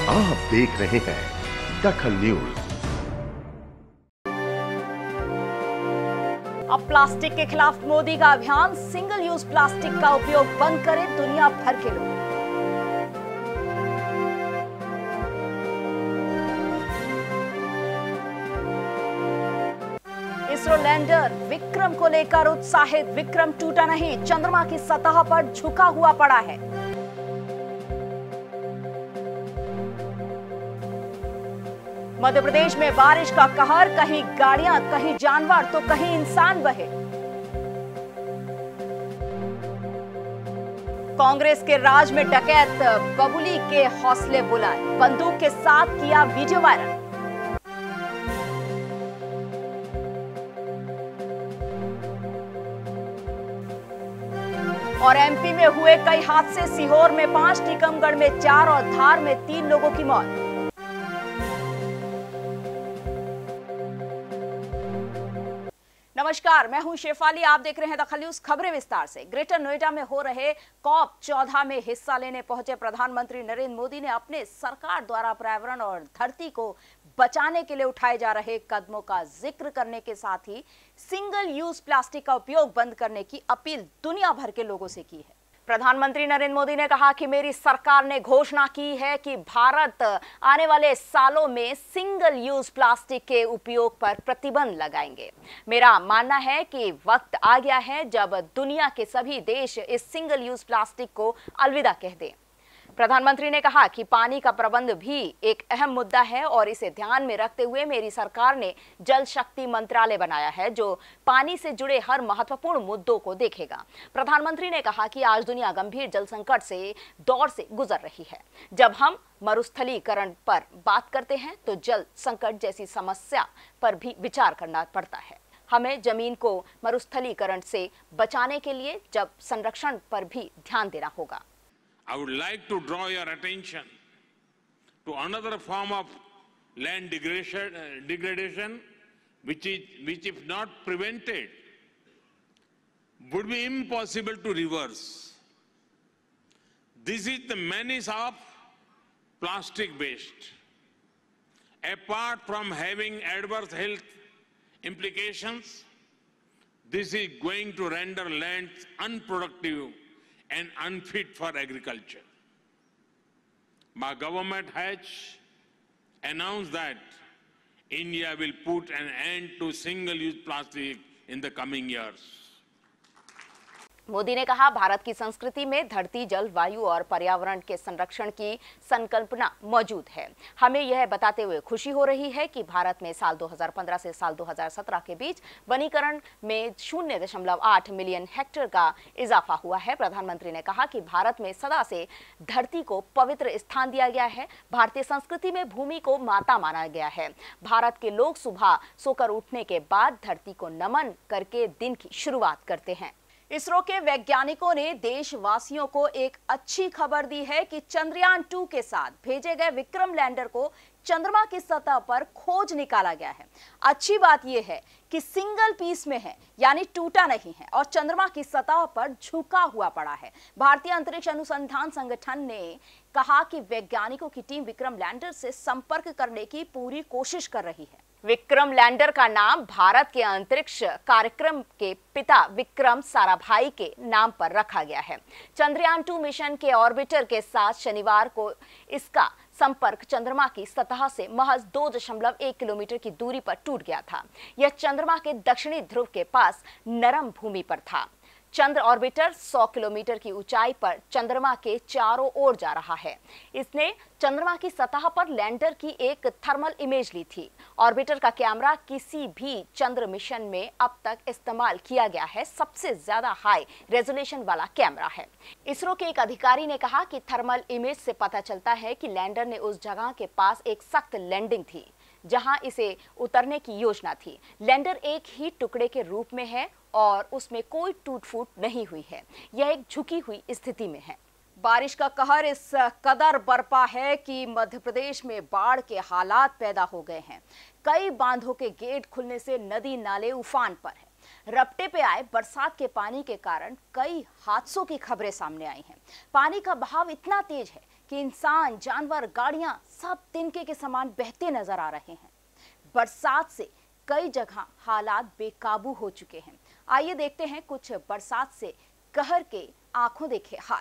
आप देख रहे हैं दखल न्यूज। अब प्लास्टिक के खिलाफ मोदी का अभियान, सिंगल यूज प्लास्टिक का उपयोग बंद करें दुनिया भर के लोग। इसरो लैंडर विक्रम को लेकर उत्साहित, विक्रम टूटा नहीं, चंद्रमा की सतह पर झुका हुआ पड़ा है। मध्य प्रदेश में बारिश का कहर, कहीं गाड़ियां, कहीं जानवर तो कहीं इंसान बहे। कांग्रेस के राज में डकैत बबुली के हौसले बुलंद, बंदूक के साथ किया वीडियो वायरल। और एमपी में हुए कई हादसे, सीहोर में 5, टीकमगढ़ में 4 और धार में 3 लोगों की मौत। नमस्कार, मैं हूं शेफाली, आप देख रहे हैं दखल न्यूज। खबरें विस्तार से। ग्रेटर नोएडा में हो रहे COP14 में हिस्सा लेने पहुंचे प्रधानमंत्री नरेंद्र मोदी ने अपने सरकार द्वारा पर्यावरण और धरती को बचाने के लिए उठाए जा रहे कदमों का जिक्र करने के साथ ही सिंगल यूज प्लास्टिक का उपयोग बंद करने की अपील दुनिया भर के लोगों से की है। प्रधानमंत्री नरेंद्र मोदी ने कहा कि मेरी सरकार ने घोषणा की है कि भारत आने वाले सालों में सिंगल यूज प्लास्टिक के उपयोग पर प्रतिबंध लगाएंगे। मेरा मानना है कि वक्त आ गया है जब दुनिया के सभी देश इस सिंगल यूज प्लास्टिक को अलविदा कह दें। प्रधानमंत्री ने कहा कि पानी का प्रबंध भी एक अहम मुद्दा है और इसे ध्यान में रखते हुए मेरी सरकार ने जल शक्ति मंत्रालय बनाया है जो पानी से जुड़े हर महत्वपूर्ण मुद्दों को देखेगा। प्रधानमंत्री ने कहा कि आज दुनिया गंभीर जल संकट से दौर से गुजर रही है। जब हम मरुस्थलीकरण पर बात करते हैं तो जल संकट जैसी समस्या पर भी विचार करना पड़ता है। हमें जमीन को मरुस्थलीकरण से बचाने के लिए जल संरक्षण पर भी ध्यान देना होगा। I would like to draw your attention to another form of land degradation, which if not prevented, would be impossible to reverse. This is the menace of plastic waste. Apart from having adverse health implications, this is going to render lands unproductive and unfit for agriculture. My government has announced that India will put an end to single-use plastic in the coming years. Modi ने कहा भारत की संस्कृति में धरती, जल, वायु और पर्यावरण के संरक्षण की संकल्पना मौजूद है। हमें यह बताते हुए खुशी हो रही है कि भारत में साल 2015 से साल 2017 के बीच वनीकरण में 0.8 मिलियन हेक्टेयर का इजाफा हुआ है। प्रधानमंत्री ने कहा कि भारत में सदा से धरती को पवित्र स्थान दिया गया है। भारतीय संस्कृति में भूमि को माता माना गया है। भारत के लोग सुबह सोकर उठने के बाद धरती को नमन करके दिन की शुरुआत करते हैं। इसरो के वैज्ञानिकों ने देशवासियों को एक अच्छी खबर दी है कि चंद्रयान 2 के साथ भेजे गए विक्रम लैंडर को चंद्रमा की सतह पर खोज निकाला गया है। अच्छी बात यह है कि सिंगल पीस में है, यानी टूटा नहीं है और चंद्रमा की सतह पर झुका हुआ पड़ा है। भारतीय अंतरिक्ष अनुसंधान संगठन ने कहा कि वैज्ञानिकों की टीम विक्रम लैंडर से संपर्क करने की पूरी कोशिश कर रही है। विक्रम लैंडर का नाम भारत के अंतरिक्ष कार्यक्रम के पिता विक्रम साराभाई के नाम पर रखा गया है। चंद्रयान 2 मिशन के ऑर्बिटर के साथ शनिवार को इसका संपर्क चंद्रमा की सतह से महज 2.1 किलोमीटर की दूरी पर टूट गया था। यह चंद्रमा के दक्षिणी ध्रुव के पास नरम भूमि पर था। चंद्र ऑर्बिटर 100 किलोमीटर की ऊंचाई पर चंद्रमा के चारों ओर जा रहा है। इसने चंद्रमा की सतह पर लैंडर की एक थर्मल इमेज ली थी। ऑर्बिटर का कैमरा किसी भी चंद्र मिशन में अब तक इस्तेमाल किया गया है सबसे ज्यादा हाई रेजोल्यूशन वाला कैमरा है। इसरो के एक अधिकारी ने कहा कि थर्मल इमेज से पता चलता है कि लैंडर ने उस जगह के पास एक सख्त लैंडिंग थी जहां इसे उतरने की योजना थी। लैंडर एक ही टुकड़े के रूप में है और उसमें कोई टूट-फूट नहीं हुई है। यह एक झुकी हुई स्थिति में है। बारिश का कहर इस कदर बरपा है कि मध्य प्रदेश में बाढ़ के हालात पैदा हो गए हैं। कई बांधों के गेट खुलने से नदी नाले उफान पर है। रपटे पे आए बरसात के पानी के कारण कई हादसों की खबरें सामने आई हैं। पानी का बहाव इतना तेज है कि इंसान, जानवर, गाड़ियां सब तिनके के समान बहते नजर आ रहे हैं। बरसात से कई जगह हालात बेकाबू हो चुके हैं। आइए देखते हैं कुछ बरसात से कहर के आंखों देखे हाल।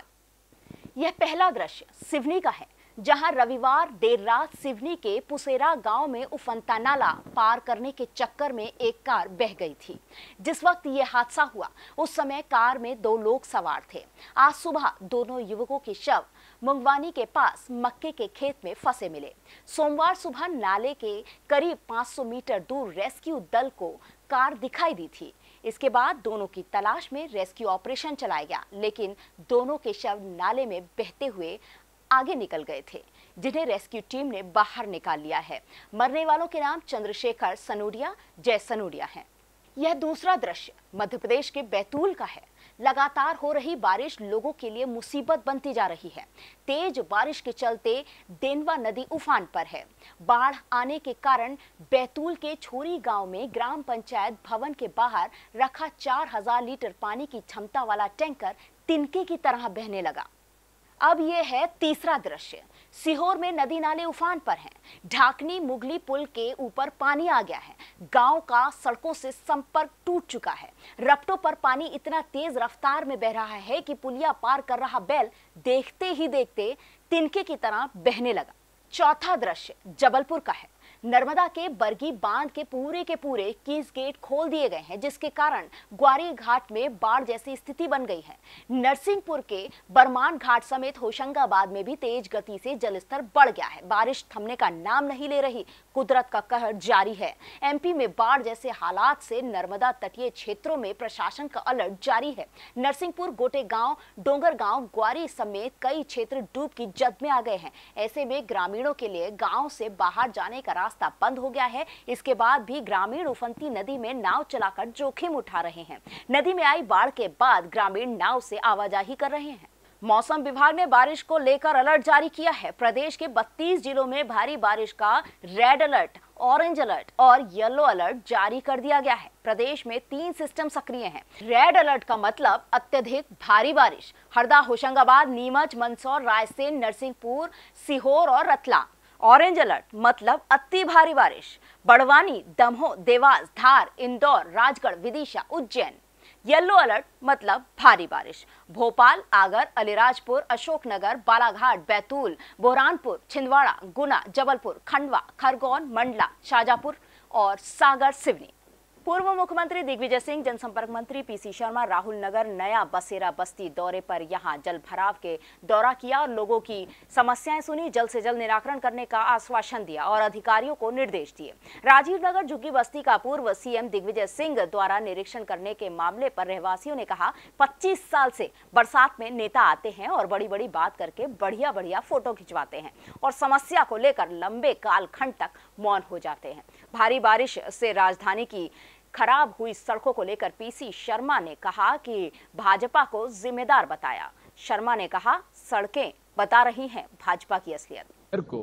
यह पहला दृश्य सिवनी का है, जहां रविवार देर रात सिवनी के पुसेरा गांव में उफनता नाला पार करने के चक्कर में एक कार बह गई थी। जिस वक्त यह हादसा हुआ उस समय कार में 2 लोग सवार थे। आज सुबह दोनों युवकों के शव मुंगवानी के पास मक्के के खेत में फंसे मिले। सोमवार सुबह नाले के करीब 500 मीटर दूर रेस्क्यू दल को कार दिखाई दी थी। इसके बाद दोनों की तलाश में रेस्क्यू ऑपरेशन चलाया गया, लेकिन दोनों के शव नाले में बहते हुए आगे निकल गए थे, जिन्हें रेस्क्यू टीम ने बाहर निकाल लिया है। मरने वालों के नाम चंद्रशेखर सनूडिया, जय सनूडिया हैं। यह दूसरा दृश्य मध्य प्रदेश के बैतूल का है। लगातार हो रही बारिश लोगों के लिए मुसीबत बनती जा रही है। तेज बारिश के चलते देनवा नदी उफान पर है। बाढ़ आने के कारण बैतूल के छोरी गांव में ग्राम पंचायत भवन के बाहर रखा 4000 लीटर पानी की क्षमता वाला टैंकर तिनके की तरह बहने लगा। अब यह है तीसरा दृश्य। सीहोर में नदी नाले उफान पर हैं। ढाकनी मुगली पुल के ऊपर पानी आ गया है। गांव का सड़कों से संपर्क टूट चुका है। रपटों पर पानी इतना तेज रफ्तार में बह रहा है कि पुलिया पार कर रहा बैल देखते ही देखते तिनके की तरह बहने लगा। चौथा दृश्य जबलपुर का है। नर्मदा के बरगी बांध के पूरे कीस गेट खोल दिए गए हैं, जिसके कारण ग्वारी घाट में बाढ़ जैसी स्थिति बन गई है। नरसिंहपुर के बरमान घाट समेत होशंगाबाद में भी तेज गति से जलस्तर बढ़ गया है। बारिश थमने का नाम नहीं ले रही। कुदरत का कहर जारी है। एमपी में बाढ़ जैसे हालात से नर्मदा तटीय क्षेत्रों में प्रशासन का अलर्ट जारी है। नरसिंहपुर, गोटे गांव, डोंगर गांव, ग्वारी समेत कई क्षेत्र डूब की जद में आ गए हैं। ऐसे में ग्रामीणों के लिए गांव से बाहर जाने का रास्ता बंद हो गया है। इसके बाद भी ग्रामीण उफनती नदी में नाव चलाकर जोखिम उठा रहे हैं। नदी में आई बाढ़ के बाद ग्रामीण नाव से आवाजाही कर रहे हैं। मौसम विभाग ने बारिश को लेकर अलर्ट जारी किया है। प्रदेश के 32 जिलों में भारी बारिश का रेड अलर्ट, ऑरेंज अलर्ट और येलो अलर्ट जारी कर दिया गया है। प्रदेश में 3 सिस्टम सक्रिय हैं। रेड अलर्ट का मतलब अत्यधिक भारी बारिश। हरदा, होशंगाबाद, नीमच, मंदसौर, रायसेन, नरसिंहपुर, सीहोर और रतलाम। ऑरेंज अलर्ट मतलब अति भारी बारिश, बड़वानी, दमोह, देवास, धार, इंदौर, राजगढ़, विदिशा, उज्जैन। येलो अलर्ट मतलब भारी बारिश, भोपाल, आगर, अलीराजपुर, अशोकनगर, बालाघाट, बैतूल, बुरहानपुर, छिंदवाड़ा, गुना, जबलपुर, खंडवा, खरगोन, मंडला, शाजापुर और सागर, सिवनी। पूर्व मुख्यमंत्री दिग्विजय सिंह, जनसंपर्क मंत्री पीसी शर्मा राहुल नगर, नया बसेरा बस्ती दौरे पर यहां जल भराव के दौरा किया और लोगों की समस्याएं सुनी, जल्द से जल्द निराकरण करने का आश्वासन दिया और अधिकारियों को निर्देश दिए। राजीव नगर झुग्गी बस्ती का पूर्व सीएम दिग्विजय सिंह द्वारा निरीक्षण करने के मामले पर रहवासियों ने कहा, 25 साल से बरसात में नेता आते हैं और बड़ी बड़ी बात करके बढ़िया फोटो खिंचवाते हैं और समस्या को लेकर लंबे कालखंड तक मौन हो जाते हैं। भारी बारिश से राजधानी की खराब हुई सड़कों को लेकर पीसी शर्मा ने कहा कि भाजपा को जिम्मेदार बताया। शर्मा ने कहा, सड़कें बता रही हैं भाजपा की असलियत को।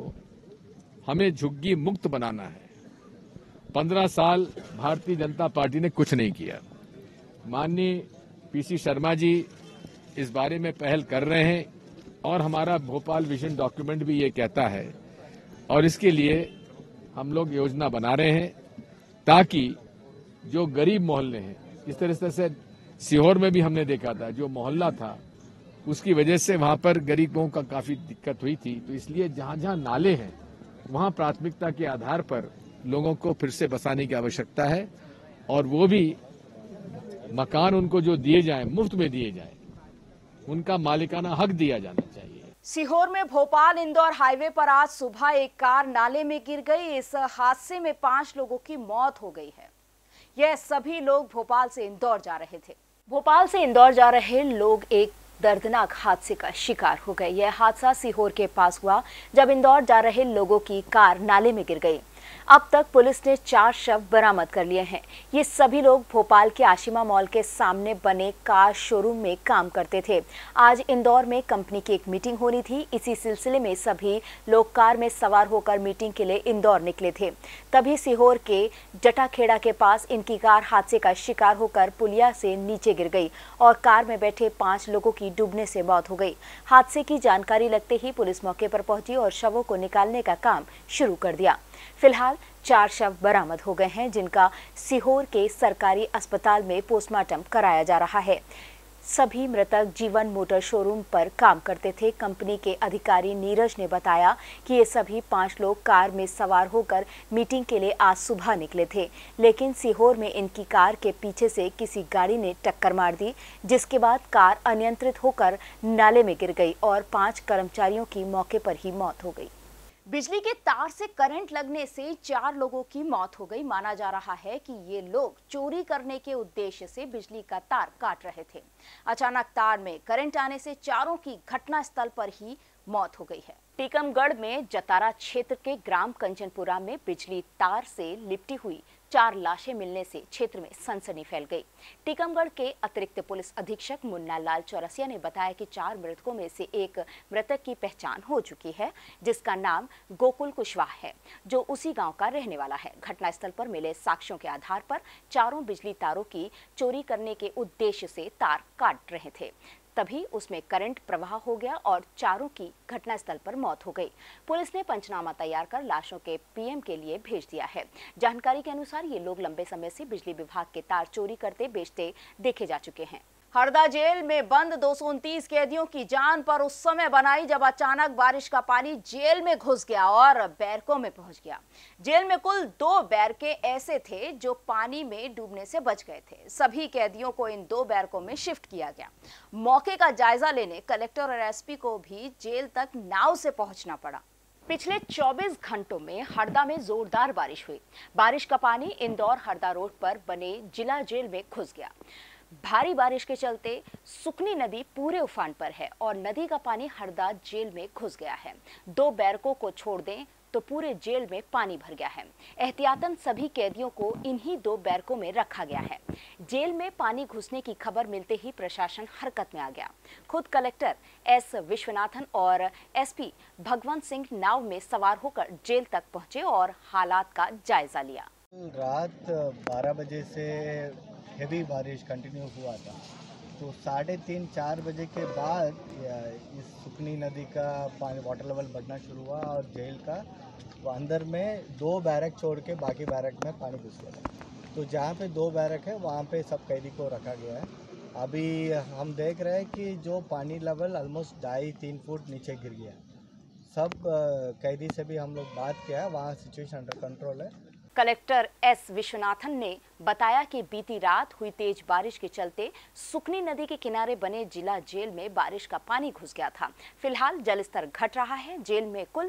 हमें झुग्गी मुक्त बनाना है। 15 साल भारतीय जनता पार्टी ने कुछ नहीं किया। माननीय पीसी शर्मा जी इस बारे में पहल कर रहे हैं और हमारा भोपाल विजन डॉक्यूमेंट भी ये कहता है और इसके लिए हम लोग योजना बना रहे हैं ताकि जो गरीब मोहल्ले हैं, इस तरह से सीहोर में भी हमने देखा था, जो मोहल्ला था उसकी वजह से वहां पर गरीबों का काफी दिक्कत हुई थी। तो इसलिए जहां जहां नाले हैं वहां प्राथमिकता के आधार पर लोगों को फिर से बसाने की आवश्यकता है और वो भी मकान उनको जो दिए जाए, मुफ्त में दिए जाए, उनका मालिकाना हक दिया जाना चाहिए। सीहोर में भोपाल इंदौर हाईवे पर आज सुबह एक कार नाले में गिर गई। इस हादसे में 5 लोगों की मौत हो गई है। यह सभी लोग भोपाल से इंदौर जा रहे थे। भोपाल से इंदौर जा रहे लोग एक दर्दनाक हादसे का शिकार हो गए। यह हादसा सीहोर के पास हुआ जब इंदौर जा रहे लोगों की कार नाले में गिर गई। अब तक पुलिस ने 4 शव बरामद कर लिए हैं। ये सभी लोग भोपाल के आशिमा मॉल के सामने बने कार शोरूम में काम करते थे। आज इंदौर में कंपनी की एक मीटिंग होनी थी। इसी सिलसिले में सभी लोग कार में सवार होकर मीटिंग के लिए इंदौर निकले थे। तभी सीहोर के जटाखेड़ा के पास इनकी कार हादसे का शिकार होकर पुलिया से नीचे गिर गई और कार में बैठे 5 लोगों की डूबने से मौत हो गई। हादसे की जानकारी लगते ही पुलिस मौके पर पहुंची और शवों को निकालने का काम शुरू कर दिया। फिलहाल 4 शव बरामद हो गए हैं, जिनका सीहोर के सरकारी अस्पताल में पोस्टमार्टम कराया जा रहा है। सभी मृतक जीवन मोटर शोरूम पर काम करते थे। कंपनी के अधिकारी नीरज ने बताया कि ये सभी 5 लोग कार में सवार होकर मीटिंग के लिए आज सुबह निकले थे, लेकिन सीहोर में इनकी कार के पीछे से किसी गाड़ी ने टक्कर मार दी, जिसके बाद कार अनियंत्रित होकर नाले में गिर गई और 5 कर्मचारियों की मौके पर ही मौत हो गई। बिजली के तार से करंट लगने से 4 लोगों की मौत हो गई। माना जा रहा है कि ये लोग चोरी करने के उद्देश्य से बिजली का तार काट रहे थे। अचानक तार में करंट आने से चारों की घटनास्थल पर ही मौत हो गई है। टीकमगढ़ में जतारा क्षेत्र के ग्राम कंचनपुरा में बिजली तार से लिपटी हुई 4 लाशें मिलने से क्षेत्र में सनसनी फैल गई। टीकमगढ़ के अतिरिक्त पुलिस अधीक्षक मुन्ना लाल चौरसिया ने बताया कि 4 मृतकों में से एक मृतक की पहचान हो चुकी है, जिसका नाम गोकुल कुशवाहा है, जो उसी गांव का रहने वाला है। घटनास्थल पर मिले साक्ष्यों के आधार पर चारों बिजली तारों की चोरी करने के उद्देश्य से तार काट रहे थे। तभी उसमें करंट प्रवाह हो गया और चारों की घटनास्थल पर मौत हो गई। पुलिस ने पंचनामा तैयार कर लाशों के पीएम के लिए भेज दिया है। जानकारी के अनुसार ये लोग लंबे समय से बिजली विभाग के तार चोरी करते बेचते देखे जा चुके हैं। हरदा जेल में बंद 229 कैदियों की जान पर उस समय बनाई जब अचानक बारिश का पानी जेल में घुस गया और बैरकों में पहुंच गया। जेल में कुल 2 बैरके ऐसे थे जो पानी में डूबने से बच गए थे। सभी कैदियों को इन 2 बैरकों में शिफ्ट किया गया। मौके का जायजा लेने कलेक्टर और एसपी को भी जेल तक नाव से पहुंचना पड़ा। पिछले 24 घंटों में हरदा में जोरदार बारिश हुई। बारिश का पानी इंदौर हरदा रोड पर बने जिला जेल में घुस गया। भारी बारिश के चलते सुकनी नदी पूरे उफान पर है और नदी का पानी हरदा जेल में घुस गया है। 2 बैरकों को छोड़ दें तो पूरे जेल में पानी भर गया है। एहतियातन सभी कैदियों को इन्हीं 2 बैरकों में रखा गया है। जेल में पानी घुसने की खबर मिलते ही प्रशासन हरकत में आ गया। खुद कलेक्टर एस विश्वनाथन और एसपी भगवंत सिंह नाव में सवार होकर जेल तक पहुंचे और हालात का जायजा लिया। रात 12 बजे से हेवी बारिश कंटिन्यू हुआ था, तो 3:30-4 बजे के बाद इस सुकनी नदी का पानी वाटर लेवल बढ़ना शुरू हुआ और जेल का अंदर में 2 बैरक छोड़ के बाकी बैरक में पानी घुस गया। तो जहाँ पे 2 बैरक है वहाँ पे सब कैदी को रखा गया है। अभी हम देख रहे हैं कि जो पानी लेवल ऑलमोस्ट 2.5-3 फुट नीचे गिर गया। सब कैदी से भी हम लोग बात किया है, वहाँ सिचुएशन अंडर कंट्रोल है। कलेक्टर एस विश्वनाथन ने बताया कि बीती रात हुई तेज बारिश के चलते सुकनी नदी के किनारे बने जिला जेल में बारिश का पानी घुस गया था। फिलहाल जलस्तर घट रहा है। जेल में कुल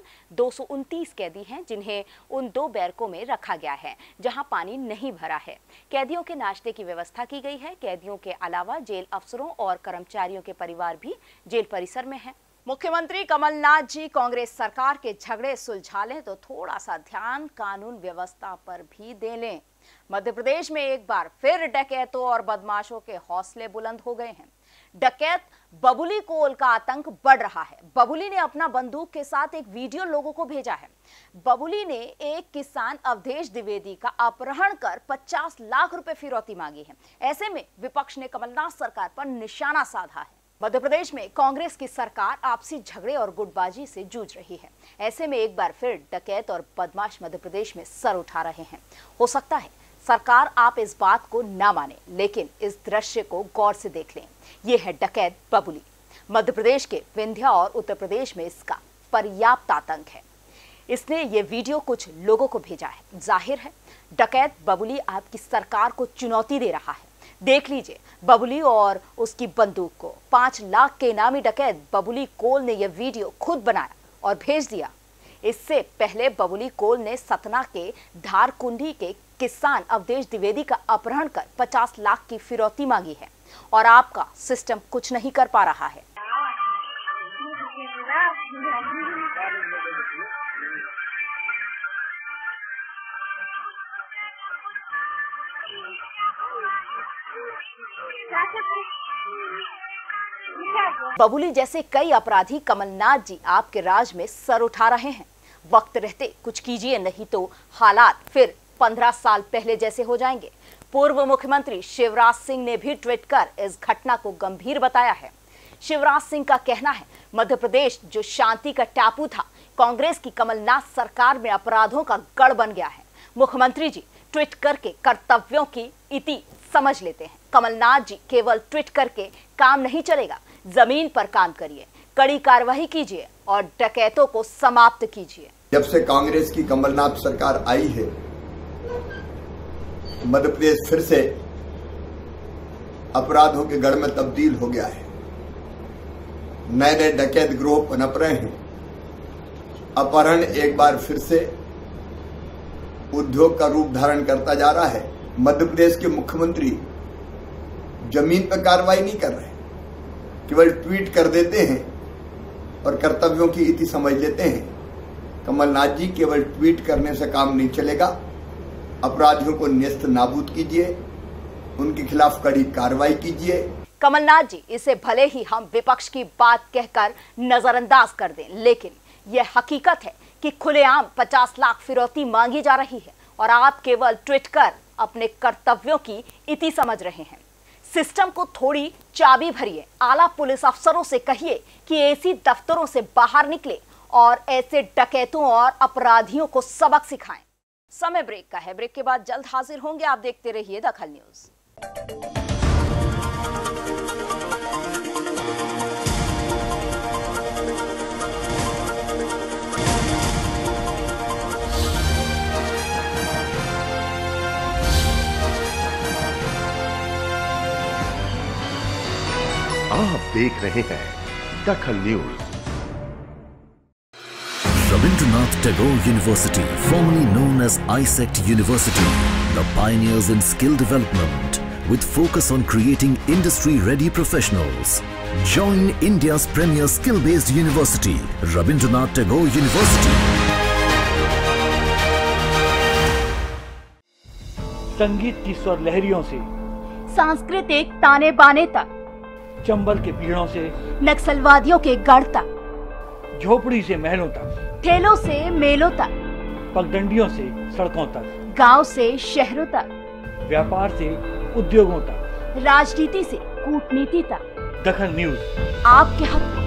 229 कैदी हैं, जिन्हें उन 2 बैरकों में रखा गया है जहां पानी नहीं भरा है। कैदियों के नाश्ते की व्यवस्था की गई है। कैदियों के अलावा जेल अफसरों और कर्मचारियों के परिवार भी जेल परिसर में हैं। मुख्यमंत्री कमलनाथ जी कांग्रेस सरकार के झगड़े सुलझा लें तो थोड़ा सा ध्यान कानून व्यवस्था पर भी दे लें। मध्य प्रदेश में एक बार फिर डकैतों और बदमाशों के हौसले बुलंद हो गए हैं। डकैत बबुली कोल का आतंक बढ़ रहा है। बबुली ने अपना बंदूक के साथ एक वीडियो लोगों को भेजा है। बबुली ने एक किसान अवधेश द्विवेदी का अपहरण कर 50 लाख रुपए फिरौती मांगी है। ऐसे में विपक्ष ने कमलनाथ सरकार पर निशाना साधा है। मध्य प्रदेश में कांग्रेस की सरकार आपसी झगड़े और गुटबाजी से जूझ रही है। ऐसे में एक बार फिर डकैत और बदमाश मध्य प्रदेश में सर उठा रहे हैं। हो सकता है सरकार आप इस बात को ना माने, लेकिन इस दृश्य को गौर से देख लें। ये है डकैत बबुली। मध्य प्रदेश के विंध्या और उत्तर प्रदेश में इसका पर्याप्त आतंक है। इसने ये वीडियो कुछ लोगों को भेजा है। जाहिर है डकैत बबुली आपकी सरकार को चुनौती दे रहा है। देख लीजिए बबुली और उसकी बंदूक को। 5 लाख के इनामी डकैत बबुली कोल ने यह वीडियो खुद बनाया और भेज दिया। इससे पहले बबुली कोल ने सतना के धारकुंडी के किसान अवधेश द्विवेदी का अपहरण कर 50 लाख की फिरौती मांगी है और आपका सिस्टम कुछ नहीं कर पा रहा है। बबुली जैसे कई अपराधी कमलनाथ जी आपके राज में सर उठा रहे हैं। वक्त रहते कुछ कीजिए, नहीं तो हालात फिर 15 साल पहले जैसे हो जाएंगे। पूर्व मुख्यमंत्री शिवराज सिंह ने भी ट्वीट कर इस घटना को गंभीर बताया है। शिवराज सिंह का कहना है, मध्य प्रदेश जो शांति का टापू था, कांग्रेस की कमलनाथ सरकार में अपराधों का गढ़ बन गया है। मुख्यमंत्री जी ट्वीट करके कर्तव्यों की इति समझ लेते हैं। कमलनाथ जी केवल ट्वीट करके काम नहीं चलेगा, जमीन पर काम करिए, कड़ी कार्रवाई कीजिए और डकैतों को समाप्त कीजिए। जब से कांग्रेस की कमलनाथ सरकार आई है, मध्य प्रदेश फिर से अपराधों के गढ़ में तब्दील हो गया है। नए नए डकैत गिरोह पनप रहे हैं। अपहरण एक बार फिर से उद्योग का रूप धारण करता जा रहा है। मध्य प्रदेश के मुख्यमंत्री जमीन पर कार्रवाई नहीं कर रहे, केवल ट्वीट कर देते हैं और कर्तव्यों की इति समझ लेते हैं। कमलनाथ जी, केवल ट्वीट करने से काम नहीं चलेगा। अपराधियों को नेस्त नाबूद कीजिए, उनके खिलाफ कड़ी कार्रवाई कीजिए। कमलनाथ जी, इसे भले ही हम विपक्ष की बात कहकर नजरअंदाज कर दें, लेकिन यह हकीकत है कि खुलेआम 50 लाख फिरौती मांगी जा रही है और आप केवल ट्वीट कर अपने कर्तव्यों की इति समझ रहे हैं। सिस्टम को थोड़ी चाबी भरिए। आला पुलिस अफसरों से कहिए कि ऐसी दफ्तरों से बाहर निकले और ऐसे डकैतों और अपराधियों को सबक सिखाएं। समय ब्रेक का है, ब्रेक के बाद जल्द हाजिर होंगे। आप देखते रहिए दखल न्यूज। आप देख रहे हैं Dakhal news. Rabindranath Tagore University, formerly known as ISECT University, the pioneers in skill development with focus on creating industry-ready professionals. Join India's premier skill-based university, Rabindranath Tagore University. संगीत की स्वर लहरियों से सांस्कृतिक ताने बाने तक, चंबल के पीड़ों से नक्सलवादियों के गढ़ तक, झोपड़ी से महलों तक, ठेलों से मेलों तक, पगडंडियों से सड़कों तक, गांव से शहरों तक, व्यापार से उद्योगों तक, राजनीति से कूटनीति तक, दखल न्यूज आपके हक में।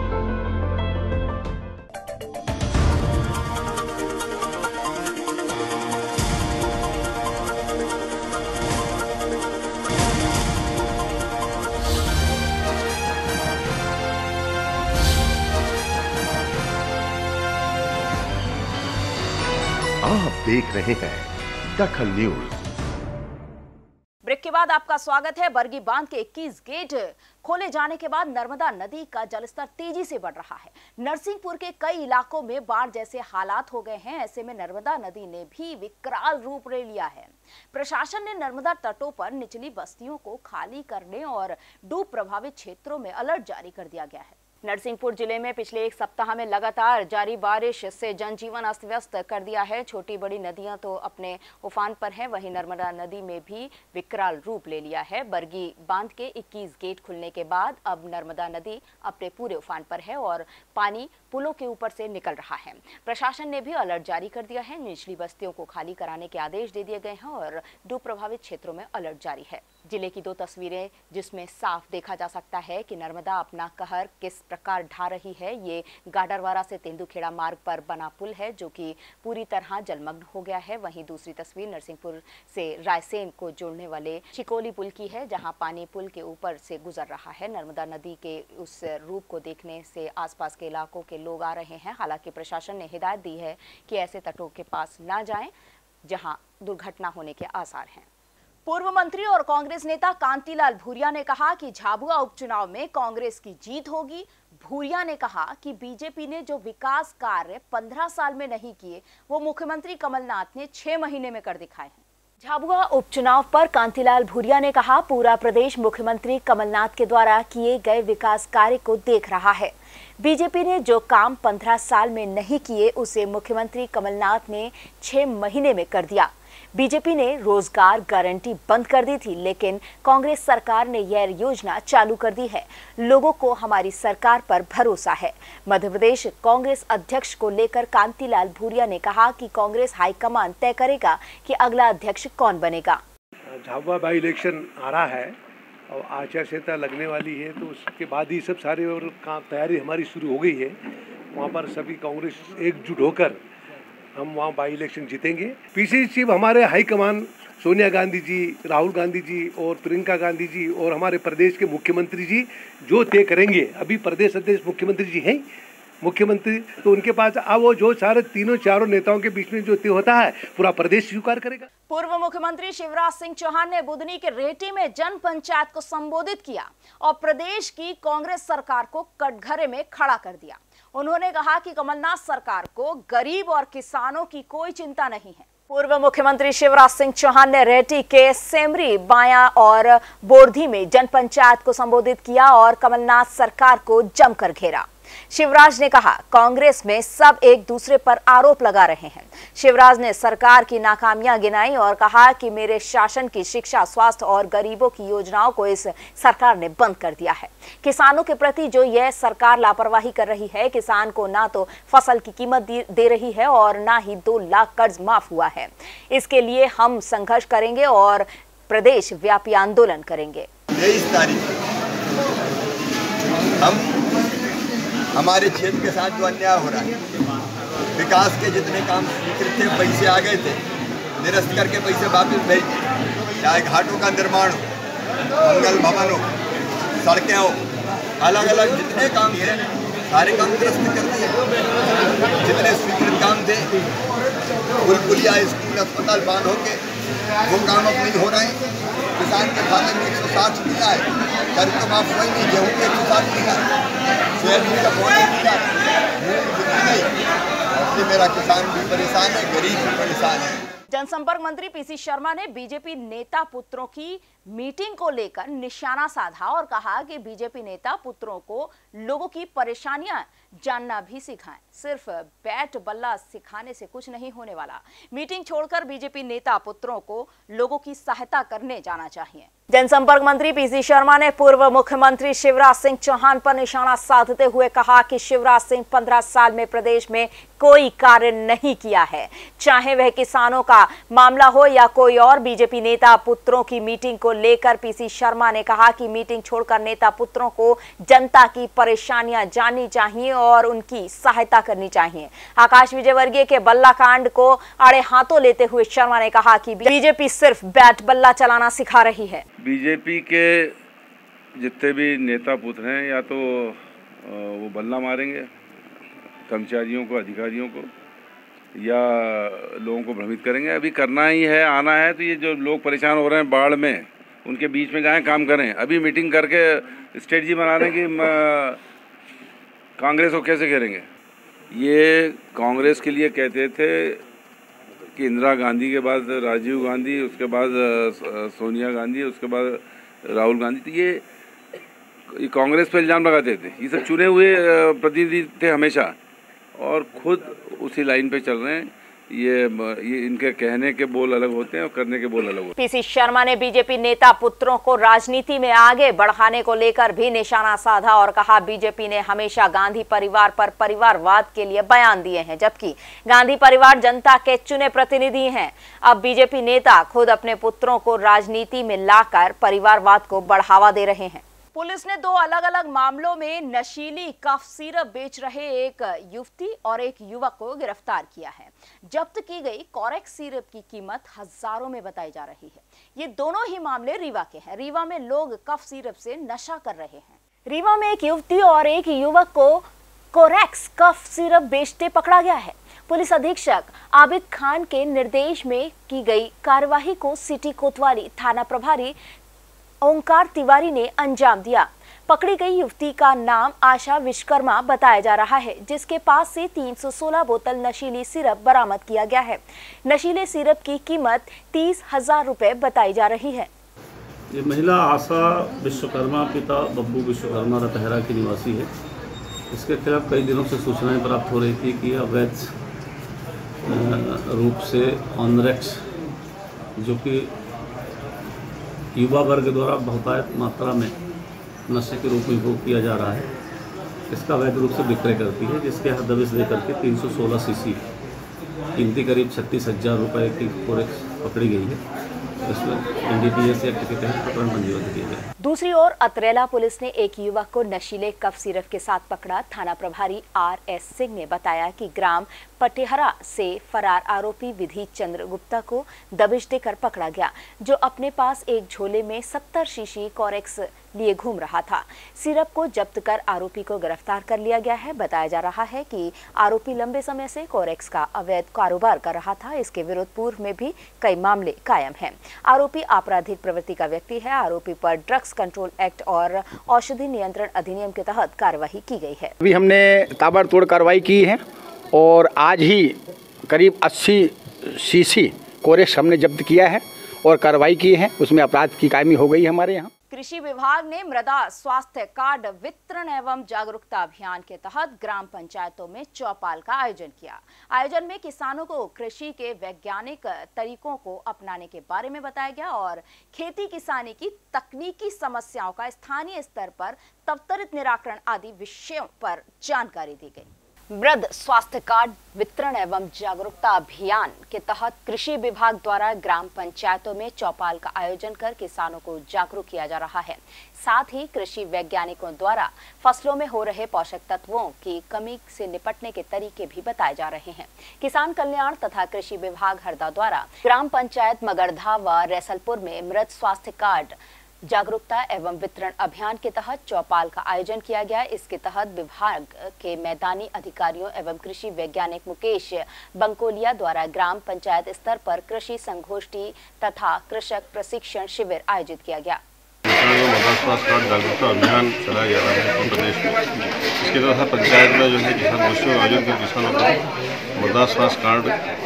आप देख रहे हैं दखल न्यूज। ब्रेक के बाद आपका स्वागत है। बरगी बांध के 21 गेट खोले जाने के बाद नर्मदा नदी का जलस्तर तेजी से बढ़ रहा है। नरसिंहपुर के कई इलाकों में बाढ़ जैसे हालात हो गए हैं। ऐसे में नर्मदा नदी ने भी विकराल रूप ले लिया है। प्रशासन ने नर्मदा तटों पर निचली बस्तियों को खाली करने और डूब प्रभावित क्षेत्रों में अलर्ट जारी कर दिया गया है। नरसिंहपुर जिले में पिछले एक सप्ताह में लगातार जारी बारिश से जनजीवन अस्त व्यस्त कर दिया है। छोटी बड़ी नदियां तो अपने उफान पर हैं, वहीं नर्मदा नदी में भी विकराल रूप ले लिया है। बरगी बांध के 21 गेट खुलने के बाद अब नर्मदा नदी अपने पूरे उफान पर है और पानी पुलों के ऊपर से निकल रहा है। प्रशासन ने भी अलर्ट जारी कर दिया है। निचली बस्तियों को खाली कराने के आदेश दे दिए गए हैं और डूब प्रभावित क्षेत्रों में अलर्ट जारी है। जिले की 2 तस्वीरें जिसमें साफ देखा जा सकता है कि नर्मदा अपना कहर किस प्रकार ढा रही है। ये गाडरवारा से तेंदुखेड़ा मार्ग पर बना पुल है जो कि पूरी तरह जलमग्न हो गया है। वहीं दूसरी तस्वीर नरसिंहपुर से रायसेन को जोड़ने वाले शिकोली पुल की है, जहां पानी पुल के ऊपर से गुजर रहा है। नर्मदा नदी के उस रूप को देखने से आसपास के इलाकों के लोग आ रहे हैं। हालांकि प्रशासन ने हिदायत दी है कि ऐसे तटों के पास ना जाएं जहां दुर्घटना होने के आसार हैं। पूर्व मंत्री और कांग्रेस नेता कांतिलाल भूरिया ने कहा कि झाबुआ उपचुनाव में कांग्रेस की जीत होगी। भूरिया ने कहा कि बीजेपी ने जो विकास कार्य 15 साल में नहीं किए, वो मुख्यमंत्री कमलनाथ ने 6 महीने में कर दिखाए हैं। झाबुआ उपचुनाव पर कांतिलाल भूरिया ने कहा, पूरा प्रदेश मुख्यमंत्री कमलनाथ के द्वारा किए गए विकास कार्य को देख रहा है। बीजेपी ने जो काम 15 साल में नहीं किए उसे मुख्यमंत्री कमलनाथ ने 6 महीने में कर दिया। बीजेपी ने रोजगार गारंटी बंद कर दी थी, लेकिन कांग्रेस सरकार ने यह योजना चालू कर दी है। लोगों को हमारी सरकार पर भरोसा है। मध्य प्रदेश कांग्रेस अध्यक्ष को लेकर कांतिलाल भूरिया ने कहा कि कांग्रेस हाईकमान तय करेगा कि अगला अध्यक्ष कौन बनेगा। झाबुआ बाई इलेक्शन आ रहा है और आचार संहिता लगने वाली है, तो उसके बाद ही सब सारे और काम तैयारी हमारी शुरू हो गई है। वहाँ पर सभी कांग्रेस एकजुट होकर हम वहाँ बाई इलेक्शन जीतेंगे। पीसीसी चीफ हमारे हाईकमान सोनिया गांधी जी, राहुल गांधी जी और प्रियंका गांधी जी और हमारे प्रदेश के मुख्यमंत्री जी जो तय करेंगे। अभी प्रदेश अध्यक्ष मुख्यमंत्री जी हैं मुख्यमंत्री, तो उनके पास अब वो जो सारे तीनों चारों नेताओं के बीच में जो तय होता है पूरा प्रदेश स्वीकार करेगा। पूर्व मुख्यमंत्री शिवराज सिंह चौहान ने बुधनी के रेटी में जन पंचायत को संबोधित किया और प्रदेश की कांग्रेस सरकार को कटघरे में खड़ा कर दिया। उन्होंने कहा कि कमलनाथ सरकार को गरीब और किसानों की कोई चिंता नहीं है। पूर्व मुख्यमंत्री शिवराज सिंह चौहान ने रेटी के सेमरी, बाया और बोरधी में जन पंचायत को संबोधित किया और कमलनाथ सरकार को जमकर घेरा। शिवराज ने कहा, कांग्रेस में सब एक दूसरे पर आरोप लगा रहे हैं। शिवराज ने सरकार की नाकामियां गिनाई और कहा कि मेरे शासन की शिक्षा, स्वास्थ्य और गरीबों की योजनाओं को इस सरकार ने बंद कर दिया है। किसानों के प्रति जो यह सरकार लापरवाही कर रही है, किसान को ना तो फसल की कीमत दे रही है और ना ही 2 लाख कर्ज माफ हुआ है। इसके लिए हम संघर्ष करेंगे और प्रदेश व्यापी आंदोलन करेंगे। 23 तारीख हम हमारे क्षेत्र के साथ जो अन्याय हो रहा है, विकास के जितने काम स्वीकृत थे, पैसे आ गए थे, निरस्त करके पैसे वापस भेज दिए। चाहे घाटों का निर्माण हो, मंगल भवन हो, सड़कें हो, अलग अलग जितने काम थे सारे काम निरस्त कर दिए। जितने स्वीकृत काम थे, पुल पुलिया, स्कूल, अस्पताल बांध होके वो काम अब नहीं हो रहे हैं। किसान के खाते में 160 मिला है, कर्ज तो माफ हुआ ही नहीं, गेहूँ के 160 मिला है, सोयाबीन का बहुत मिला नहीं। मेरा किसान भी परेशान है, गरीब भी परेशान है। जनसंपर्क मंत्री पीसी शर्मा ने बीजेपी नेता पुत्रों की मीटिंग को लेकर निशाना साधा और कहा कि बीजेपी नेता पुत्रों को लोगों की परेशानियां जानना भी सिखाएं। सिर्फ बैट बल्ला सिखाने से कुछ नहीं होने वाला। मीटिंग छोड़कर बीजेपी नेता पुत्रों को लोगों की सहायता करने जाना चाहिए। जनसंपर्क मंत्री पीसी शर्मा ने पूर्व मुख्यमंत्री शिवराज सिंह चौहान पर निशाना साधते हुए कहा कि शिवराज सिंह 15 साल में प्रदेश में कोई कार्य नहीं किया है, चाहे वह किसानों का मामला हो या कोई और। बीजेपी नेता पुत्रों की मीटिंग को लेकर पीसी शर्मा ने कहा कि मीटिंग छोड़कर नेता पुत्रों को जनता की परेशानियां जाननी चाहिए और उनकी सहायता करनी चाहिए। आकाश विजयवर्गीय के बल्ला कांड को आड़े हाथों लेते हुए शर्मा ने कहा कि बीजेपी सिर्फ बैट बल्ला चलाना सिखा रही है। बीजेपी के जितने भी नेता पुत्र हैं, या तो वो बल्ला मारेंगे कर्मचारियों को, अधिकारियों को, या लोगों को भ्रमित करेंगे। अभी करना ही है, आना है, तो ये जो लोग परेशान हो रहे हैं बाढ़ में, उनके बीच में जाएं, काम करें। अभी मीटिंग करके स्ट्रेटजी बना रहे हैं कि कांग्रेस को कैसे घेरेंगे। ये कांग्रेस के लिए कहते थे कि इंदिरा गांधी के बाद राजीव गांधी, उसके बाद सोनिया गांधी, उसके बाद राहुल गांधी, तो ये कांग्रेस पर इल्ज़ाम लगाते थे। ये सब चुने हुए प्रतिनिधि थे हमेशा और खुद उसी लाइन पे चल रहे हैं। ये इनके कहने के बोल अलग होते हैं और करने के बोल अलग होते हैं। पीसी शर्मा ने बीजेपी नेता पुत्रों को राजनीति में आगे बढ़ाने को लेकर भी निशाना साधा और कहा, बीजेपी ने हमेशा गांधी परिवार पर परिवारवाद के लिए बयान दिए हैं, जबकि गांधी परिवार जनता के चुने प्रतिनिधि हैं। अब बीजेपी नेता खुद अपने पुत्रों को राजनीति में लाकर परिवारवाद को बढ़ावा दे रहे हैं। पुलिस ने 2 अलग अलग मामलों में नशीली कफ सिरप बेच रहे एक युवती और एक युवक को गिरफ्तार किया है। जब्त की गई कॉरेक्स सिरप की कीमत हजारों में बताई जा रही है। ये दोनों ही मामले रीवा के हैं। रीवा में लोग कफ सिरप से नशा कर रहे हैं। रीवा में एक युवती और एक युवक को कोरेक्स कफ सिरप बेचते पकड़ा गया है। पुलिस अधीक्षक आबिद खान के निर्देश में की गई कार्यवाही को सिटी कोतवाली थाना प्रभारी ओंकार तिवारी ने अंजाम दिया। पकड़ी गई युवती का नाम आशा विश्वकर्मा बताया जा रहा है, जिसके पास से 316 बोतल नशीली सिरप बरामद किया गया है। नशीले सिरप की कीमत 30,000 रुपए बताई जा रही है। ये महिला आशा विश्वकर्मा पिता बब्बू विश्वकर्मा रतहरा की निवासी है इसके खिलाफ कई दिनों से सूचनाएं प्राप्त हो रही थी कि अवैध रूप से ऑनरेक्स, जो कि युवा वर्ग द्वारा बहुतायत मात्रा में नशे के रूप में उपयोग किया जा रहा है, इसका अवैध रूप से विक्रय करती है, जिसके हदबिस देकर के 316 सीसी कीमती करीब 36,000 रुपये की कोरेक्स पकड़ी गई है। इसमें NDPS एक्ट के तहत प्रकरण पंजीबद्ध किया गया। दूसरी ओर अतरेला पुलिस ने एक युवक को नशीले कफ सिरप के साथ पकड़ा। थाना प्रभारी RS सिंह ने बताया कि ग्राम पटेहरा से फरार आरोपी विधि चंद्र गुप्ता को दबिश देकर पकड़ा गया, जो अपने पास एक झोले में 70 शीशी कोरेक्स लिए घूम रहा था। सिरप को जब्त कर आरोपी को गिरफ्तार कर लिया गया है। बताया जा रहा है कि आरोपी लंबे समय से कोरेक्स का अवैध कारोबार कर रहा था। इसके विरुद्ध पूर्व में भी कई मामले कायम हैं। आरोपी आपराधिक प्रवृत्ति का व्यक्ति है। आरोपी पर ड्रग्स कंट्रोल एक्ट और औषधि नियंत्रण अधिनियम के तहत कार्रवाई की गई है। अभी हमने ताबड़तोड़ कार्रवाई की है और आज ही करीब 80 सीसी कोरेक्स हमने जब्त किया है और कार्रवाई की है। उसमें अपराध की कायमी हो गई है हमारे यहाँ। कृषि विभाग ने मृदा स्वास्थ्य कार्ड वितरण एवं जागरूकता अभियान के तहत ग्राम पंचायतों में चौपाल का आयोजन किया। आयोजन में किसानों को कृषि के वैज्ञानिक तरीकों को अपनाने के बारे में बताया गया और खेती किसानी की तकनीकी समस्याओं का स्थानीय स्तर पर त्वरित निराकरण आदि विषयों पर जानकारी दी गई। मृद स्वास्थ्य कार्ड वितरण एवं जागरूकता अभियान के तहत कृषि विभाग द्वारा ग्राम पंचायतों में चौपाल का आयोजन कर किसानों को जागरूक किया जा रहा है। साथ ही कृषि वैज्ञानिकों द्वारा फसलों में हो रहे पोषक तत्वों की कमी से निपटने के तरीके भी बताए जा रहे हैं। किसान कल्याण तथा कृषि विभाग हरदा द्वारा ग्राम पंचायत मगरधा व रैसलपुर में मृद स्वास्थ्य कार्ड जागरूकता एवं वितरण अभियान के तहत चौपाल का आयोजन किया गया। इसके तहत विभाग के मैदानी अधिकारियों एवं कृषि वैज्ञानिक मुकेश बंकोलिया द्वारा ग्राम पंचायत स्तर पर कृषि संगोष्ठी तथा कृषक प्रशिक्षण शिविर आयोजित किया गया। मृदा स्वास्थ्य कार्ड जागरूकता अभियान चलाया जा रहा है उत्तर प्रदेश में। इसके तहत पंचायत में जो है किसान गोष्ठियों का आयोजन कर किसानों को मृदा स्वास्थ्य कार्ड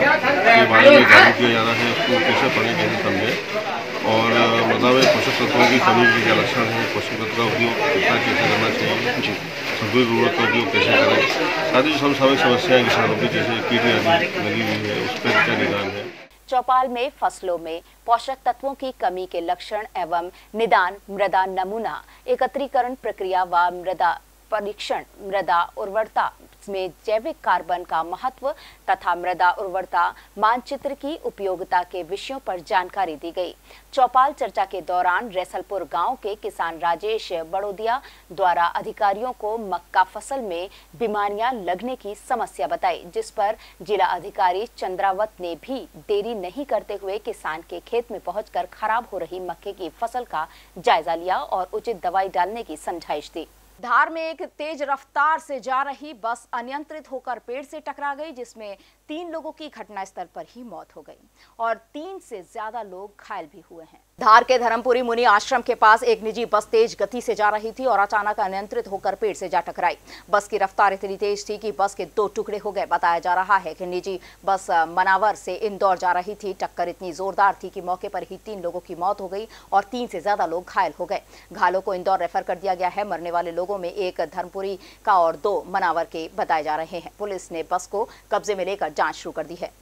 के बारे में जागरूक किया जा रहा है। उसको कैसे पढ़े, कैसे समझे और मृदा में पोषक तत्वों की कमी के क्या लक्षण है, पोषक तत्व का उपयोग कितना कैसे करना चाहिए, संतुलित उर्वरक का उपयोग कैसे करें, साथ ही समसामयिक समस्याएं किसानों की जैसे कीट आदि लगी हुई है उस पर क्या निदान है। चौपाल में फसलों में पोषक तत्वों की कमी के लक्षण एवं निदान, मृदा नमूना एकत्रीकरण प्रक्रिया व मृदा परीक्षण, मृदा उर्वरता में जैविक कार्बन का महत्व तथा मृदा उर्वरता मानचित्र की उपयोगिता के विषयों पर जानकारी दी गई। चौपाल चर्चा के दौरान रैसलपुर गांव के किसान राजेश बड़ोदिया द्वारा अधिकारियों को मक्का फसल में बीमारियां लगने की समस्या बताई, जिस पर जिला अधिकारी चंद्रावत ने भी देरी नहीं करते हुए किसान के खेत में पहुंचकर खराब हो रही मक्के की फसल का जायजा लिया और उचित दवाई डालने की समझाइश दी। धार में एक तेज रफ्तार से जा रही बस अनियंत्रित होकर पेड़ से टकरा गई, जिसमें 3 लोगों की घटनास्थल पर ही मौत हो गई और 3 से ज्यादा लोग घायल भी हुए हैं। धार के धर्मपुरी मुनि आश्रम के पास एक निजी बस तेज गति से जा रही थी और अचानक अनियंत्रित होकर पेड़ से जा टकराई। बस की रफ्तार इतनी तेज थी कि बस के 2 टुकड़े हो गए। बताया जा रहा है कि निजी बस मनावर से इंदौर जा रही थी। टक्कर इतनी जोरदार थी कि मौके पर ही 3 लोगों की मौत हो गई और 3 से ज्यादा लोग घायल हो गए। घायलों को इंदौर रेफर कर दिया गया है। मरने वाले लोगों में एक धर्मपुरी का और 2 मनावर के बताए जा रहे हैं। पुलिस ने बस को कब्जे में लेकर जांच शुरू कर दी है।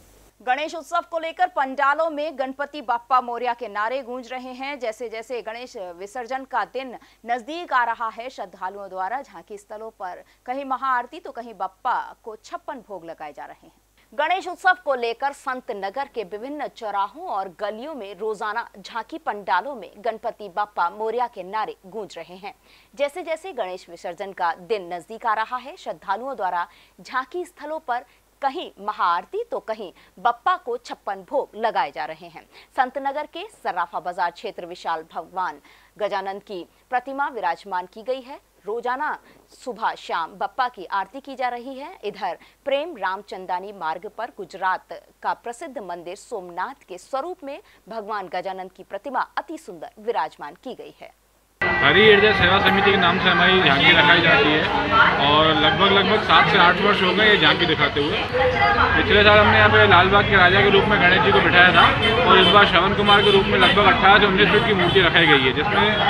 गणेश उत्सव को लेकर पंडालों में गणपति बाप्पा मोरया के नारे गूंज रहे हैं। जैसे जैसे गणेश विसर्जन का दिन नजदीक आ रहा है, श्रद्धालुओं द्वारा झांकी स्थलों पर कहीं महाआरती तो कहीं बाप्पा को 56 भोग लगाए जा रहे हैं। गणेश उत्सव को लेकर संत नगर के विभिन्न चौराहों और गलियों में रोजाना झांकी पंडालों में गणपति बाप्पा मोरया के नारे गूंज रहे हैं। जैसे जैसे गणेश विसर्जन का दिन नजदीक आ रहा है, श्रद्धालुओं द्वारा झांकी स्थलों पर कहीं महाआरती तो कहीं बप्पा को 56 भोग लगाए जा रहे हैं। संतनगर के सर्राफा बाजार क्षेत्र विशाल भगवान गजानन की प्रतिमा विराजमान की गई है। रोजाना सुबह शाम बप्पा की आरती की जा रही है। इधर प्रेम रामचंदानी मार्ग पर गुजरात का प्रसिद्ध मंदिर सोमनाथ के स्वरूप में भगवान गजानन की प्रतिमा अति सुंदर विराजमान की गई है। हरि हृदय सेवा समिति के नाम से हमारी झांकी रखाई जाती है और लगभग 7 से 8 वर्ष हो गए ये झांकी दिखाते हुए। पिछले साल हमने यहाँ पे लालबाग के राजा के रूप में गणेश जी को बिठाया था और इस बार श्रवण कुमार के रूप में लगभग 18 से 19 फीट की मूर्ति रखाई गई है, जिसमें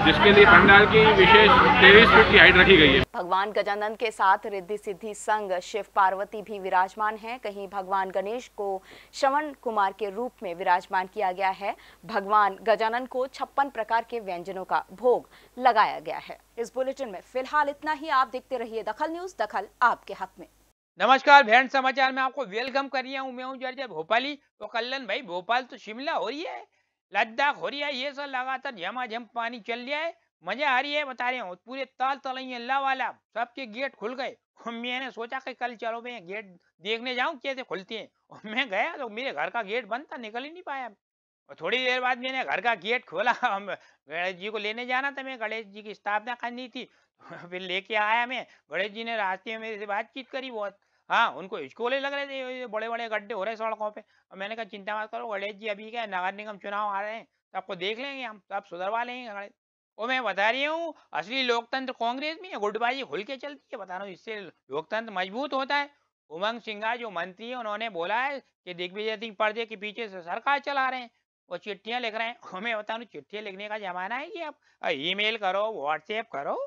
जिसके लिए पंडाल की विशेष 23 फीट की हाइट रखी गई है। भगवान गजानन के साथ रिद्धि सिद्धि संग शिव पार्वती भी विराजमान हैं। कहीं भगवान गणेश को श्रवण कुमार के रूप में विराजमान किया गया है। भगवान गजानन को 56 प्रकार के व्यंजनों का भोग लगाया गया है। इस बुलेटिन में फिलहाल इतना ही। आप देखते रहिए दखल न्यूज, दखल आपके हक में। नमस्कार, भेंट समाचार में आपको वेलकम कर रहा हूँ। मैं हूँ जर्जर भोपाली। तो कल्याण भाई, भोपाल तो शिमला हो रही है, लद्दाख हो रही है, ये सब लगातार झमाझम पानी चल रहा है, मजा आ रही है। बता रहे हूँ पूरे ताल तलैया लावाला सबके गेट खुल गए। मैंने सोचा कि कल चलो मैं गेट देखने जाऊं कैसे खुलते हैं। और मैं गया तो मेरे घर का गेट बंद था, निकल ही नहीं पाया। और थोड़ी देर बाद मैंने घर का गेट खोला। गणेश जी को लेने जाना था, मैं गणेश जी की स्थापना करनी थी। फिर लेके आया मैं। गणेश जी ने रास्ते में मेरे से बातचीत करी बहुत। हाँ, उनको हिचकोले लग रहे थे, बड़े बड़े गड्ढे हो रहे सड़कों पे। और मैंने कहा चिंता मत करो गणेश जी, अभी क्या नगर निगम चुनाव आ रहे हैं, सबको देख लेंगे हम, सब सुधरवा लेंगे गणेश। और मैं बता रही हूँ असली लोकतंत्र कांग्रेस में गुटबाजी खुल के चलती है। बता रहा हूँ इससे लोकतंत्र मजबूत होता है। उमंग सिंघार जो मंत्री है, उन्होंने बोला है कि दिग्विजय सिंह पर्दे के पीछे से सरकार चला रहे हैं, वो चिट्ठियां लिख रहे हैं। और मैं बता रहा हूँ चिट्ठियां लिखने का जमाना है कि अब ईमेल करो, व्हाट्सएप करो,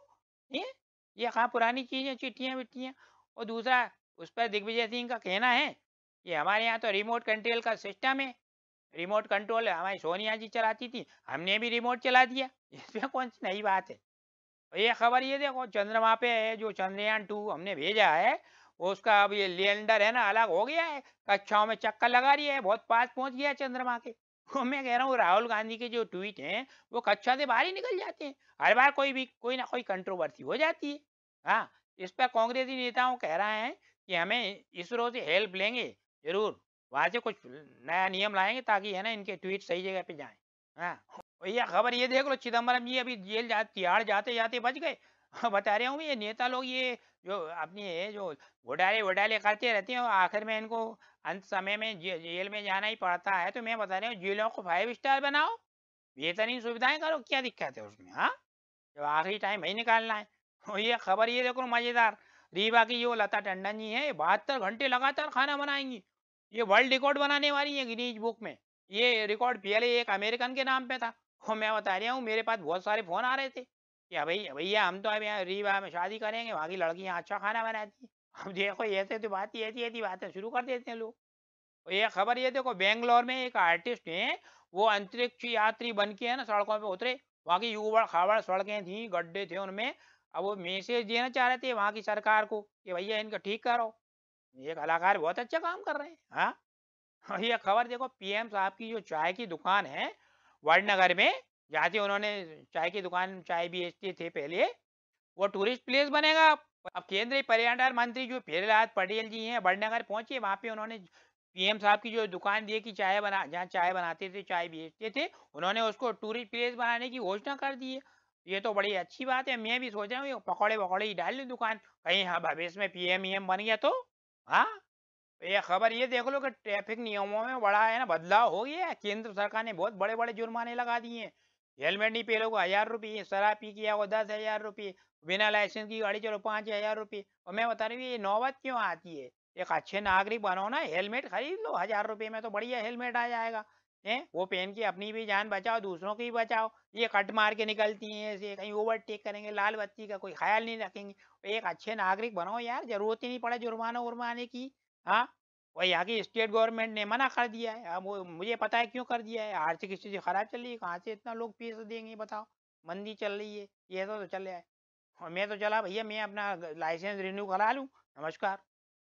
ये कहाँ पुरानी चीजें चिट्ठियां विट्ठियां। और दूसरा, उस पर दिग्विजय सिंह का कहना है कि हमारे यहाँ तो रिमोट कंट्रोल का सिस्टम है, रिमोट कंट्रोल हमारी सोनिया जी चलाती थी, हमने भी रिमोट चला दिया। इसमें कौन सी नई बात है। और ये खबर ये देखो, चंद्रमा पे है जो चंद्रयान 2 हमने भेजा है, उसका अब ये लैंडर है ना अलग हो गया है, कक्षाओं में चक्कर लगा रही है, बहुत पास पहुंच गया चंद्रमा के। मैं कह रहा हूँ राहुल गांधी के जो ट्वीट हैं वो कक्षा से बाहर ही निकल जाते हैं। हर बार कोई ना कोई कंट्रोवर्सी हो जाती है। हाँ, इस पर कांग्रेसी नेताओं कह रहे हैं कि हमें इसरो से हेल्प लेंगे, जरूर वहां से कुछ नया नियम लाएंगे ताकि है ना इनके ट्वीट सही जगह पे जाएं। हाँ, ये खबर ये देख लो, चिदम्बरम जी अभी जेल तिहाड़ जाते जाते बच गए। बता रहा हूँ ये नेता लोग ये जो अपनी जो घोटाले करते रहते हैं, आखिर में इनको अंत समय में जेल में जाना ही पड़ता है। तो मैं बता रहा हूँ जेलों को 5 स्टार बनाओ, बेहतरीन सुविधाएं करो, क्या दिक्कत है उसमें। हाँ, जब आखिरी टाइम वही निकालना है। और ये खबर ये देखो मजेदार, रीवा की जो लता टंडन जी है 72 घंटे लगातार खाना बनाएंगी। ये वर्ल्ड रिकॉर्ड बनाने वाली है गिनीज बुक में। ये रिकॉर्ड पहले एक अमेरिकन के नाम पे था। और मैं बता रहा हूँ मेरे पास बहुत सारे फोन आ रहे थे कि भैया हम तो अब यहाँ रीवा में शादी करेंगे, वहाँ की लड़कियाँ अच्छा खाना बनाती हैं। अब देखो ऐसे तो ऐसी बातें शुरू कर देते हैं लोग। और ये खबर ये देखो, बेंगलोर में एक आर्टिस्ट है, वो अंतरिक्ष यात्री बन के है ना सड़कों पे उतरे। वहाँ की यूबड़ खाबड़ सड़कें थी, गड्ढे थे उनमें। अब वो मैसेज देना चाह रहे थे वहाँ की सरकार को कि भैया इनका ठीक करो। ये कलाकार बहुत अच्छा काम कर रहे हैं। हाँ, ये खबर देखो, पीएम साहब की जो चाय की दुकान है वडनगर में, जहाँ से उन्होंने चाय की दुकान चाय बेचते थे पहले, वो टूरिस्ट प्लेस बनेगा। अब केंद्रीय पर्यटन मंत्री जो प्रहलाद पटेल जी हैं वडनगर पहुंचे, वहाँ पे उन्होंने पीएम साहब की जो दुकान देखी जहाँ चाय बनाते थे, चाय बेचते थे, उन्होंने उसको टूरिस्ट प्लेस बनाने की घोषणा कर दी है। ये तो बड़ी अच्छी बात है। मैं भी सोच रहा हूँ पकौड़े ही डाल लूँ दुकान, कहीं हाँ भविष्य में पीएम बन गया तो। हाँ, ये खबर ये देख लो कि ट्रैफिक नियमों में बड़ा है ना बदलाव हो गया है। केंद्र सरकार ने बहुत बड़े बड़े जुर्माने लगा दिए हैं। हेलमेट नहीं पहनो 1000 रुपये, शराब पी किया वो 10,000 रुपये, बिना लाइसेंस की गाड़ी चलो 5,000 रुपये। और मैं बता रही हूँ ये नौबत क्यों आती है। एक अच्छे नागरिक बनो ना, हेलमेट खरीद लो 1000 रुपये में, तो बढ़िया हेलमेट आ जाएगा। वो पहन के अपनी भी जान बचाओ, दूसरों की भी बचाओ। ये कट मार के निकलती हैं ऐसे, कहीं ओवरटेक करेंगे, लाल बत्ती का कोई ख्याल नहीं रखेंगे। एक अच्छे नागरिक बनो यार, जरूरत ही नहीं पड़े जुर्माने की। हाँ, और यहाँ की स्टेट गवर्नमेंट ने मना कर दिया है। अब मुझे पता है क्यों कर दिया है, आर्थिक स्थिति खराब चल रही है, कहाँ से इतना लोग पैसे देंगे बताओ, मंदी चल रही है, ये तो चल रहा है। और मैं तो चला भैया, मैं अपना लाइसेंस रिन्यू करा लूँ। नमस्कार।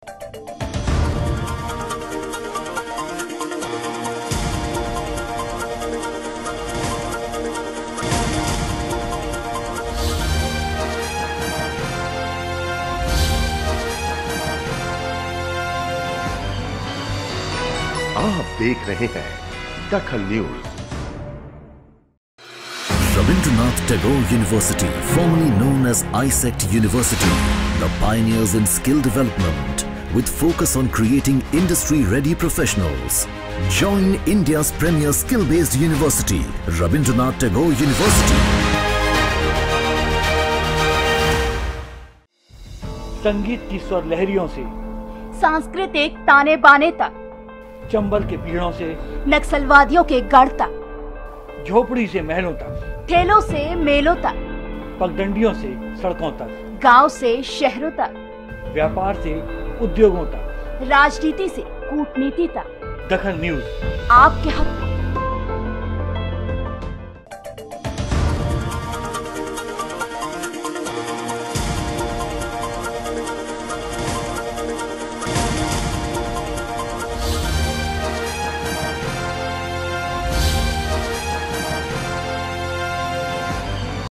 आप देख रहे हैं Dakhal news. Rabindranath Tagore University, formerly known as ISECT University, the pioneers in skill development with focus on creating industry-ready professionals. Join India's premier skill-based university, Rabindranath Tagore University. संगीत की स्वर लहरियों से सांस्कृतिक ताने बाने तक, चंबल के पीड़ों से नक्सलवादियों के गढ़ तक, झोपड़ी से महलों तक, ठेलों से मेलों तक, पगडंडियों से सड़कों तक, गांव से शहरों तक, व्यापार से उद्योगों तक, राजनीति से कूटनीति तक, दखल न्यूज आपके हाथ